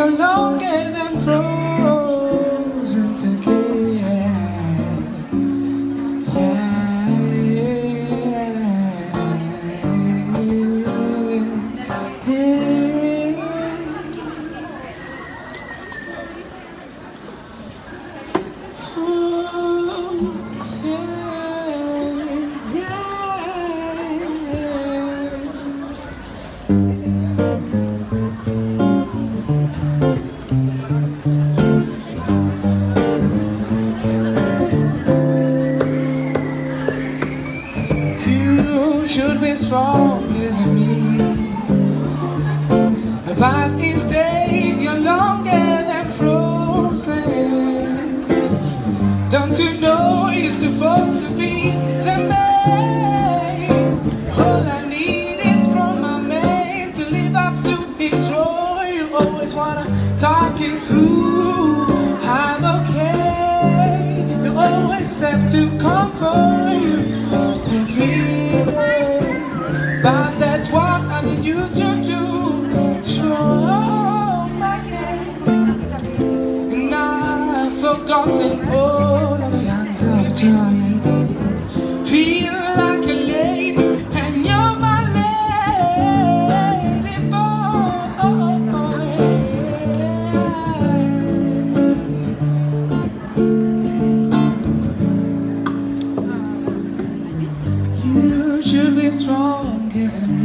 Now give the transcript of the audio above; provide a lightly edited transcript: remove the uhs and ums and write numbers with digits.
you're longer than frozen together. You should be stronger than me, but instead you're longer than frozen. Don't you know you're supposed to be the man? All I need is from my man to live up to his role. You always wanna talk it through. I'm okay. You always have to comfort you every day, but that's what I need you to do. Show my hand, and I've forgotten all of your love time. Feel like a lady, and you're my lady boy. You should be stronger than me,